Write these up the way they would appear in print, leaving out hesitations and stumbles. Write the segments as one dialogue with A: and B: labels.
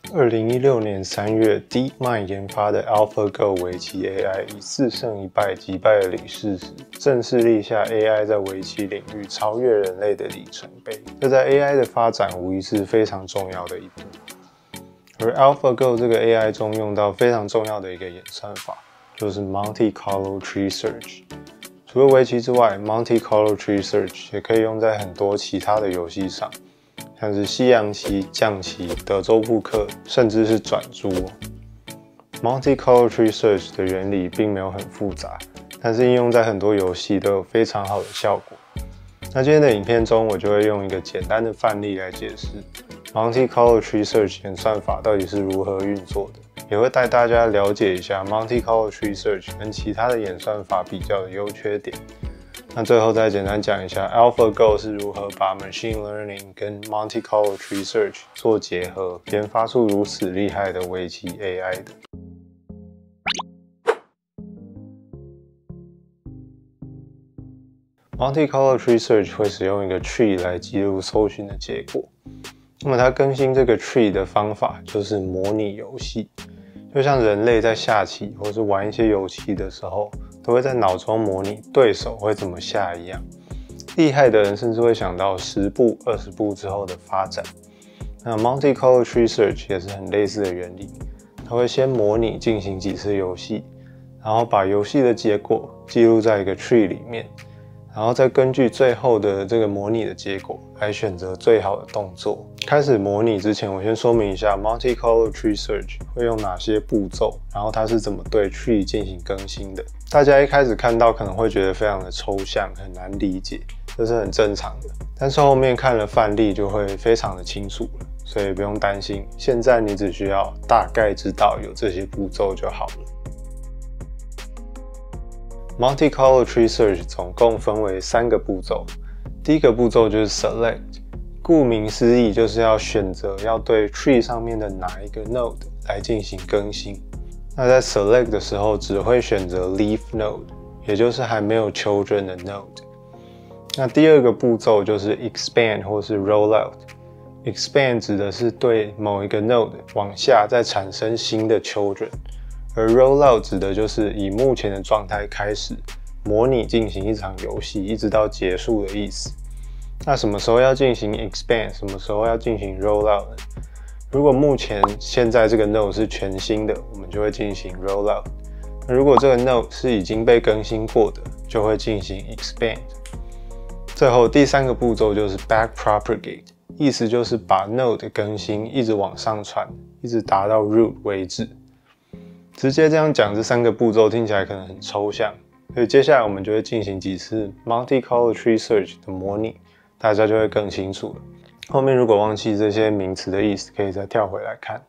A: 2016年3月 ，DeepMind 研发的 AlphaGo 围棋 AI 以4胜1败击败了李世石，正式立下 AI 在围棋领域超越人类的里程碑。这在 AI 的发展无疑是非常重要的一步。而 AlphaGo 这个 AI 中用到非常重要的一个演算法，就是 Monte Carlo Tree Search。除了围棋之外 ，Monte Carlo Tree Search 也可以用在很多其他的游戏上。像是西洋棋、象棋、德州扑克，甚至是转珠。Monte Carlo Tree Search 的原理并没有很复杂，但是应用在很多游戏都有非常好的效果。那今天的影片中，我就会用一个简单的范例来解释 Monte Carlo Tree Search 演算法到底是如何运作的，也会带大家了解一下 Monte Carlo Tree Search 跟其他的演算法比较的优缺点。那最后再简单讲一下 AlphaGo 是如何把 Machine Learning 跟 Monte Carlo Tree Search 做结合，研发出如此厉害的围棋 AI 的。Monte Carlo Tree Search 会使用一个 tree 来记录搜寻的结果。那么它更新这个 tree 的方法就是模拟游戏，就像人类在下棋或是玩一些游戏的时候，都会在脑中模拟对手会怎么下一样。厉害的人甚至会想到10步、20步之后的发展。那 Monte Carlo Tree Search 也是很类似的原理，它会先模拟进行几次游戏，然后把游戏的结果记录在一个 tree 里面，然后再根据最后的这个模拟的结果来选择最好的动作。开始模拟之前，我先说明一下 Monte Carlo Tree Search 会用哪些步骤，然后它是怎么对 tree 进行更新的。大家一开始看到可能会觉得非常的抽象，很难理解，这是很正常的。但是后面看了范例就会非常的清楚了，所以不用担心。现在你只需要大概知道有这些步骤就好了。Monte Carlo Tree Search 总共分为3个步骤。第一个步骤就是 Select， 顾名思义就是要选择要对 tree 上面的哪一个 node 来进行更新。那在 Select 的时候只会选择 Leaf Node， 也就是还没有 Children 的 node。那第二个步骤就是 Expand 或是 Rollout。Expand 指的是对某一个 node 往下再产生新的 Children。而 Rollout 指的就是以目前的状态开始模拟进行一场游戏，一直到结束的意思。那什么时候要进行 Expand， 什么时候要进行 Rollout 呢？如果目前现在这个 node 是全新的，我们就会进行 Rollout。那如果这个 node 是已经被更新过的，就会进行 Expand。最后第3个步骤就是 Back Propagate， 意思就是把 node 更新一直往上传，一直达到 root 为止。直接这样讲这3个步骤听起来可能很抽象，所以接下来我们就会进行几次 Monte Carlo Tree Search 的模拟，大家就会更清楚了。后面如果忘记这些名词的意思，可以再跳回来看。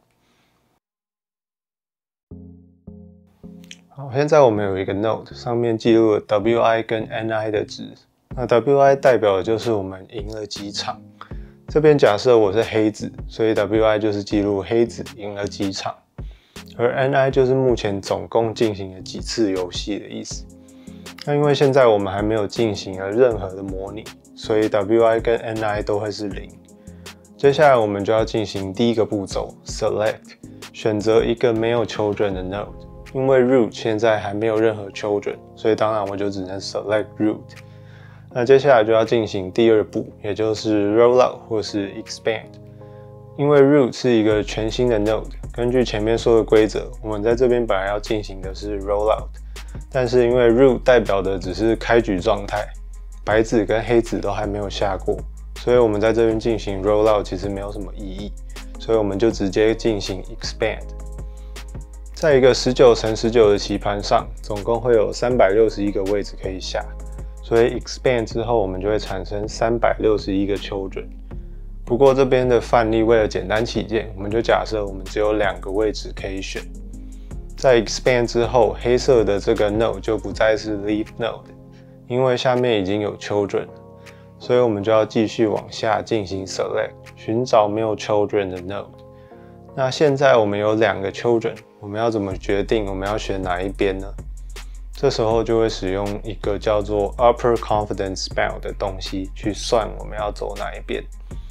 A: 好，现在我们有一个 node， 上面记录了 Wi 跟 Ni 的值。那 Wi 代表的就是我们赢了几场。这边假设我是黑子，所以 Wi 就是记录黑子赢了几场。而 Ni 就是目前总共进行了几次游戏的意思。那因为现在我们还没有进行了任何的模拟，所以 Wi 跟 Ni 都会是0。接下来我们就要进行第一个步骤 Select， 选择一个没有 Children 的 node。因为 root 现在还没有任何 Children， 所以当然我就只能 Select root。那接下来就要进行第2步，也就是 Rollout 或是 Expand。因为 root 是一个全新的 node， 根据前面说的规则，我们在这边本来要进行的是 Rollout， 但是因为 root 代表的只是开局状态，白子跟黑子都还没有下过，所以我们在这边进行 Rollout 其实没有什么意义，所以我们就直接进行 Expand。在一个19×19的棋盘上，总共会有361个位置可以下，所以 Expand 之后我们就会产生361个 Children。不过这边的范例为了简单起见，我们就假设我们只有2个位置可以选。在 Expand 之后，黑色的这个 node 就不再是 Leaf Node， 因为下面已经有 Children 了，所以我们就要继续往下进行 Select， 寻找没有 Children 的 node。那现在我们有2个 Children， 我们要怎么决定我们要选哪一边呢？这时候就会使用一个叫做 Upper Confidence Bound 的东西去算我们要走哪一边。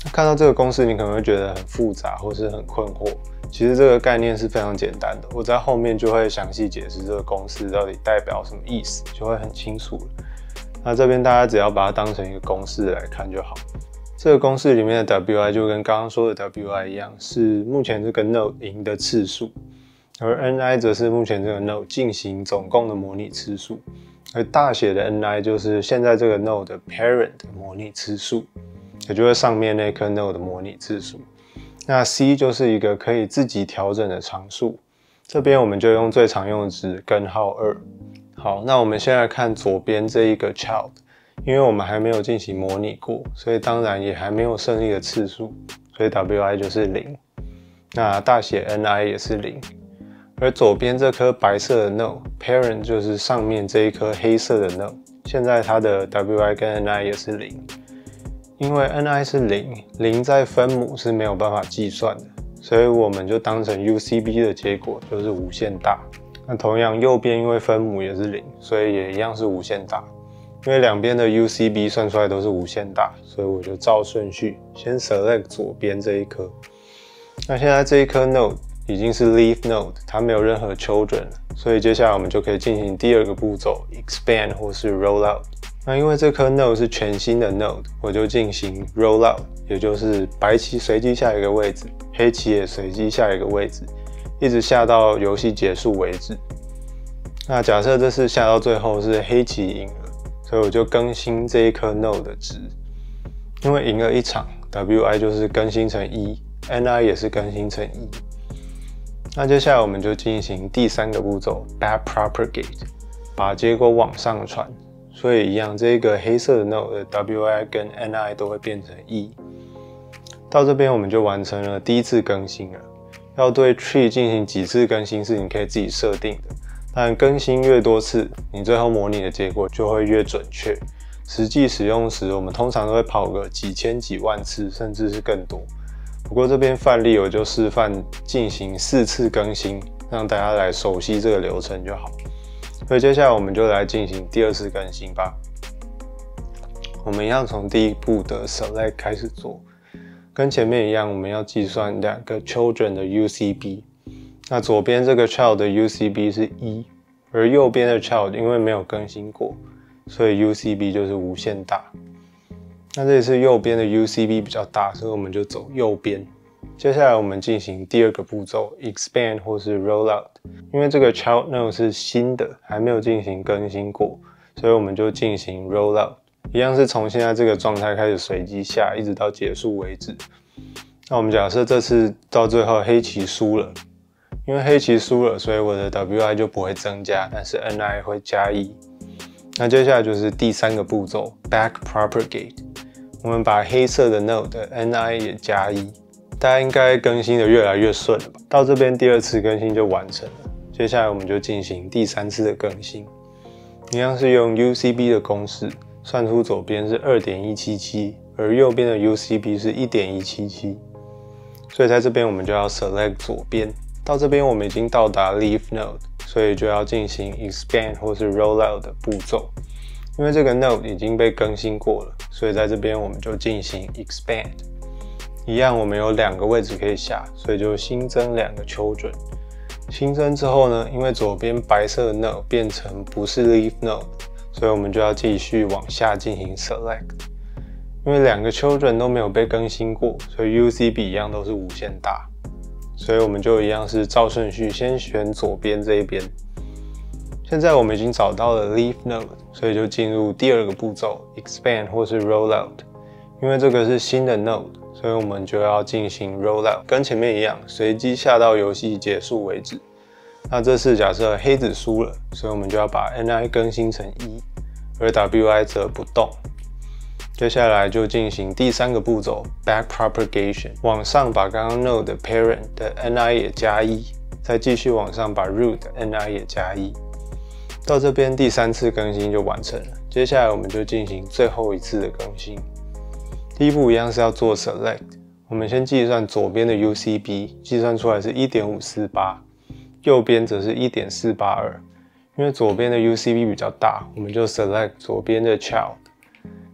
A: 看到这个公式，你可能会觉得很复杂或是很困惑。其实这个概念是非常简单的，我在后面就会详细解释这个公式到底代表什么意思，就会很清楚了。那这边大家只要把它当成一个公式来看就好。这个公式里面的 Wi 就跟刚刚说的 Wi 一样，是目前这个 node 赢的次数，而 Ni 则是目前这个 node 进行总共的模拟次数，而大写的 Ni 就是现在这个 node 的 parent 的模拟次数，也就是上面那颗 node 的模拟次数。那 C 就是一个可以自己调整的常数，这边我们就用最常用的值根号2。好，那我们先来看左边这一个 child， 因为我们还没有进行模拟过，所以当然也还没有胜利的次数，所以 Wi 就是0。那大写 Ni 也是0。而左边这颗白色的 node parent 就是上面这一颗黑色的 node， 现在它的 Wi 跟 Ni 也是0。因为 Ni 是0在分母是没有办法计算的，所以我们就当成 UCB 的结果就是无限大。那同样右边因为分母也是0，所以也一样是无限大。因为两边的 UCB 算出来都是无限大，所以我就照顺序先 select 左边这一颗。那现在这一颗 node 已经是 leaf node， 它没有任何 children 了，所以接下来我们就可以进行第二个步骤 expand 或是 rollout。那因为这颗 node 是全新的 node， 我就进行 rollout， 也就是白棋随机下一个位置，黑棋也随机下一个位置，一直下到游戏结束为止。那假设这次下到最后是黑棋赢了，所以我就更新这一颗 node 的值。因为赢了一场 ，Wi 就是更新成1 ，Ni 也是更新成1。那接下来我们就进行第三个步骤 back propagate， 把结果往上传。所以一样，这个黑色的 node 的 Wi 跟 Ni 都会变成1。到这边我们就完成了第一次更新了。要对 tree 进行几次更新是你可以自己设定的，但更新越多次，你最后模拟的结果就会越准确。实际使用时，我们通常都会跑个几千几万次，甚至是更多。不过这边范例我就示范进行4次更新，让大家来熟悉这个流程就好。所以接下来我们就来进行第2次更新吧。我们一样从第一步的 select 开始做，跟前面一样，我们要计算2个 children 的 UCB。那左边这个 child 的 UCB 是1，而右边的 child 因为没有更新过，所以 UCB 就是无限大。那这里是右边的 UCB 比较大，所以我们就走右边。接下来我们进行第2个步骤 expand 或是 rollout， 因为这个 child node 是新的，还没有进行更新过，所以我们就进行 rollout， 一样是从现在这个状态开始随机下，一直到结束为止。那我们假设这次到最后黑棋输了，因为黑棋输了，所以我的 Wi 就不会增加，但是 Ni 会加1。那接下来就是第3个步骤 back propagate， 我们把黑色的 node 的 Ni 也加1。大家应该更新的越来越顺了吧？到这边第2次更新就完成了。接下来我们就进行第3次的更新，一样是用 UCB 的公式算出左边是 2.177， 而右边的 UCB 是 1.177， 所以在这边我们就要 select 左边。到这边我们已经到达 leaf node， 所以就要进行 expand 或是 rollout 的步骤。因为这个 node 已经被更新过了，所以在这边我们就进行 expand。一样，我们有2个位置可以下，所以就新增2个 children。新增之后呢，因为左边白色的 node 变成不是 leaf node， 所以我们就要继续往下进行 select。因为2个 children 都没有被更新过，所以 UCB 一样都是无限大。所以我们就一样是照顺序先选左边这一边。现在我们已经找到了 leaf node， 所以就进入第2个步骤 expand 或是 rollout。因为这个是新的 node， 所以我们就要进行 rollout， 跟前面一样，随机下到游戏结束为止。那这次假设黑子输了，所以我们就要把 Ni 更新成1，而 Wi 则不动。接下来就进行第3个步骤 back propagation， 往上把刚刚 node 的 parent 的 Ni 也加1，再继续往上把 root 的 Ni 也加1。到这边第3次更新就完成了。接下来我们就进行最后一次的更新。第一步一样是要做 select， 我们先计算左边的 UCB， 计算出来是 1.548， 右边则是 1.482。因为左边的 UCB 比较大，我们就 select 左边的 child。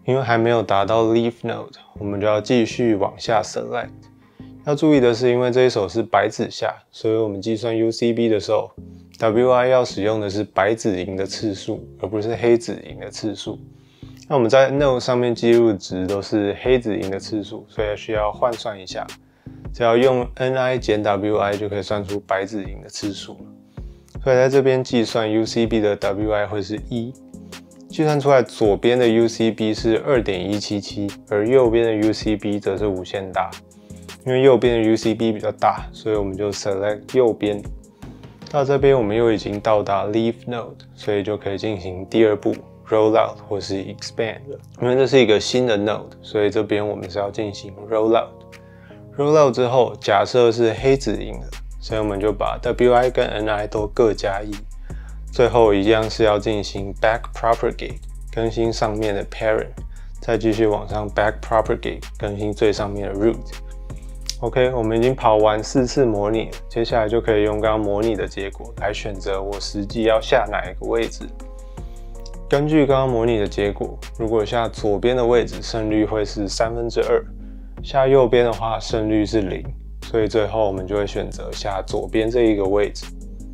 A: 因为还没有达到 leaf node， 我们就要继续往下 select。要注意的是，因为这一手是白子下，所以我们计算 UCB 的时候 ，WI 要使用的是白子赢的次数，而不是黑子赢的次数。那我们在 node 上面记录的值都是黑子赢的次数，所以需要换算一下。只要用 Ni 减 Wi 就可以算出白子赢的次数了。所以在这边计算 UCB 的 Wi 会是1，计算出来左边的 UCB 是 2.177， 而右边的 UCB 则是无限大。因为右边的 UCB 比较大，所以我们就 select 右边。到这边我们又已经到达 leaf node， 所以就可以进行第二步 rollout 或是 expand 了。因为这是一个新的 node， 所以这边我们是要进行 rollout。rollout 之后，假设是黑子赢了，所以我们就把 WI 跟 Ni 都各加1。最后一样是要进行 back propagate 更新上面的 parent， 再继续往上 back propagate 更新最上面的 root。OK， 我们已经跑完4次模拟了，接下来就可以用刚刚模拟的结果来选择我实际要下哪一个位置。根据刚刚模拟的结果，如果下左边的位置，胜率会是2/3；下右边的话，胜率是0。所以最后我们就会选择下左边这一个位置。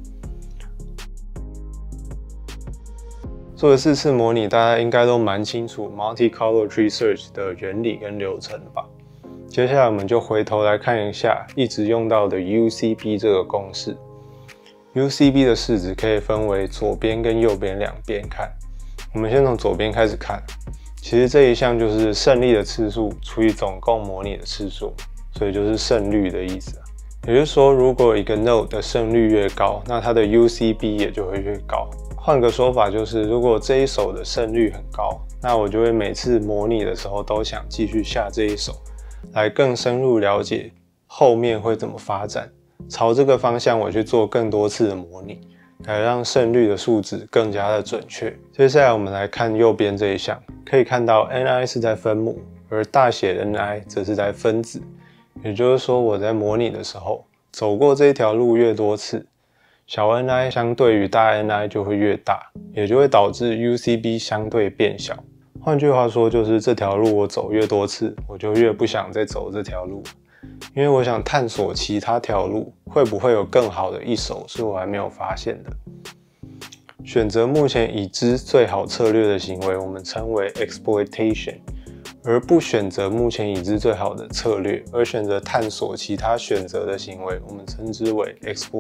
A: 做了4次模拟，大家应该都蛮清楚 multi-color tree search 的原理跟流程吧？接下来我们就回头来看一下一直用到的 UCB 这个公式。UCB 的式子可以分为左边跟右边两边看。我们先从左边开始看，其实这一项就是胜利的次数除以总共模拟的次数，所以就是胜率的意思。也就是说，如果一个 node 的胜率越高，那它的 UCB 也就会越高。换个说法就是，如果这一手的胜率很高，那我就会每次模拟的时候都想继续下这一手，来更深入了解后面会怎么发展，朝这个方向我去做更多次的模拟，来让胜率的数值更加的准确。接下来我们来看右边这一项，可以看到 Ni 是在分母，而大写 Ni 则是在分子。也就是说，我在模拟的时候走过这条路越多次，小 Ni 相对于大 Ni 就会越大，也就会导致 UCB 相对变小。换句话说，就是这条路我走越多次，我就越不想再走这条路，因为我想探索其他条路会不会有更好的一手是我还没有发现的。选择目前已知最好策略的行为，我们称为 exploitation， 而不选择目前已知最好的策略，而选择探索其他选择的行为，我们称之为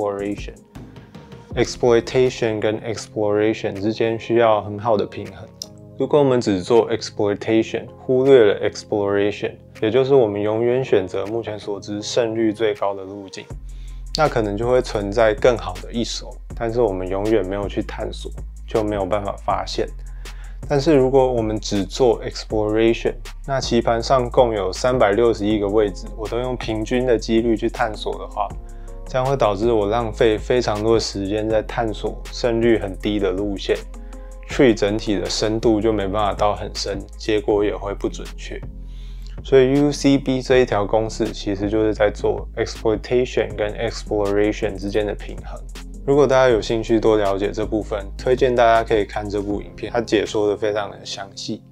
A: exploration。exploitation 跟 exploration 之间需要很好的平衡。如果我们只做 exploitation， 忽略了 exploration， 也就是我们永远选择目前所知胜率最高的路径，那可能就会存在更好的一手，但是我们永远没有去探索，就没有办法发现。但是如果我们只做 exploration， 那棋盘上共有361个位置，我都用平均的几率去探索的话，这样会导致我浪费非常多的时间在探索胜率很低的路线。tree 整体的深度就没办法到很深，结果也会不准确。所以 UCB 这一条公式其实就是在做 exploitation 跟 exploration 之间的平衡。如果大家有兴趣多了解这部分，推荐大家可以看这部影片，它解说的非常的详细。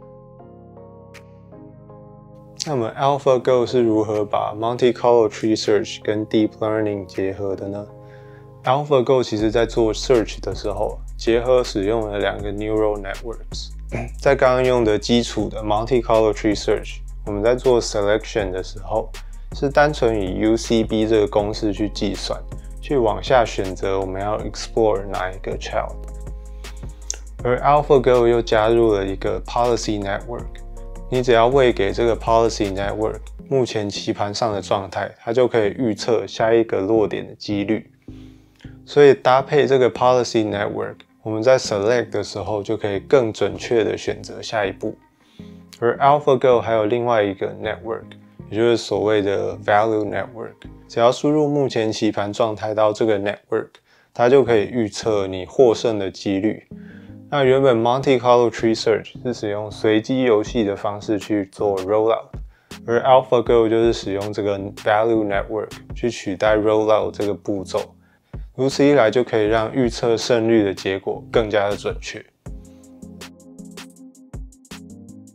A: 那么 AlphaGo 是如何把 multi-color tree search 跟 deep learning 结合的呢？ AlphaGo 其实在做 search 的时候，结合使用了2个 neural networks。在刚刚用的基础的 multi-color tree search， 我们在做 selection 的时候，是单纯以 UCB 这个公式去计算，去往下选择我们要 explore 哪一个 child。而 AlphaGo 又加入了一个 policy network， 你只要喂给这个 policy network 目前棋盘上的状态，它就可以预测下一个落点的几率。所以搭配这个 policy network， 我们在 select 的时候就可以更准确的选择下一步。而 AlphaGo 还有另外一个 network， 也就是所谓的 value network， 只要输入目前棋盘状态到这个 network， 它就可以预测你获胜的几率。那原本 multi-color tree search 是使用随机游戏的方式去做 rollout， 而 AlphaGo 就是使用这个 value network 去取代 rollout 这个步骤。如此一来，就可以让预测胜率的结果更加的准确。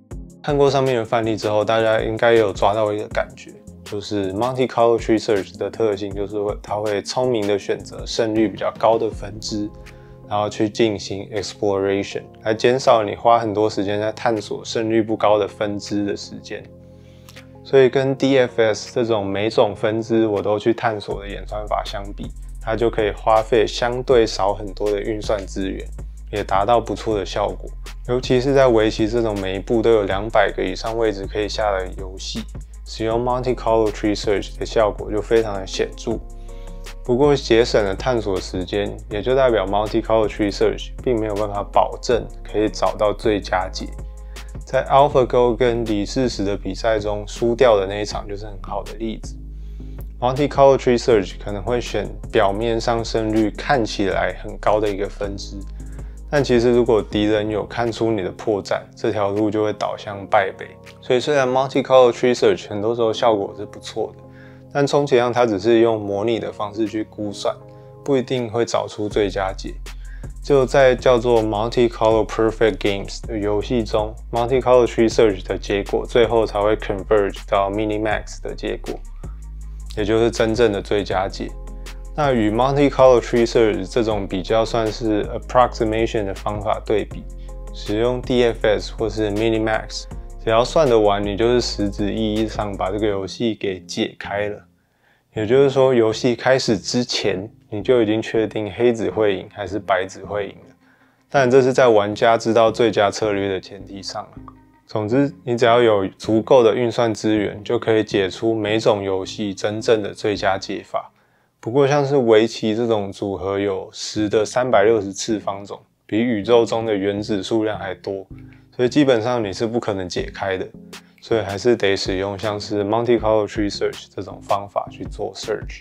A: 看过上面的范例之后，大家应该也有抓到一个感觉，就是 Monte Carlo Tree Search 的特性就是它会聪明的选择胜率比较高的分支，然后去进行 exploration， 来减少你花很多时间在探索胜率不高的分支的时间。所以跟 DFS 这种每种分支我都去探索的演算法相比，它就可以花费相对少很多的运算资源，也达到不错的效果。尤其是在围棋这种每一步都有200个以上位置可以下的游戏，使用 Monte Carlo Tree Search 的效果就非常的显著。不过节省了探索时间，也就代表 Monte Carlo Tree Search 并没有办法保证可以找到最佳解。在 AlphaGo 跟李世石的比赛中输掉的那一场就是很好的例子。Monte Carlo Tree Search 可能会选表面上胜率看起来很高的一个分支，但其实如果敌人有看出你的破绽，这条路就会导向败北。所以虽然 Monte Carlo Tree Search 很多时候效果是不错的，但充其量它只是用模拟的方式去估算，不一定会找出最佳解。就在叫做 Monte Carlo Perfect Games 的游戏中， Monte Carlo Tree Search 的结果最后才会 converge 到 Minimax 的结果，也就是真正的最佳解。那与 Monte Carlo Tree Search 这种比较算是 approximation 的方法对比，使用 DFS 或是 Minimax， 只要算得完，你就是实质意义上把这个游戏给解开了。也就是说，游戏开始之前，你就已经确定黑子会赢还是白子会赢了。但这是在玩家知道最佳策略的前提上了。总之，你只要有足够的运算资源，就可以解出每种游戏真正的最佳解法。不过，像是围棋这种组合有10的360次方种，比宇宙中的原子数量还多，所以基本上你是不可能解开的。所以还是得使用像是 Monte Carlo Tree Search 这种方法去做 search。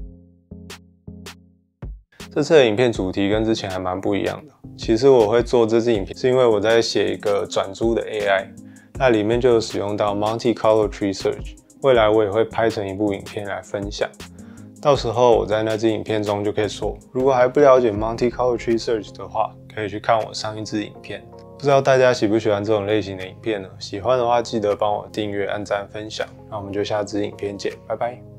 A: 这次的影片主题跟之前还蛮不一样的。其实我会做这支影片，是因为我在写一个转租的 AI， 那里面就有使用到 Monte Carlo Tree Search。未来我也会拍成一部影片来分享，到时候我在那支影片中就可以说，如果还不了解 Monte Carlo Tree Search 的话，可以去看我上一支影片。不知道大家喜不喜欢这种类型的影片呢？喜欢的话记得帮我订阅、按赞、分享。那我们就下支影片见，拜拜。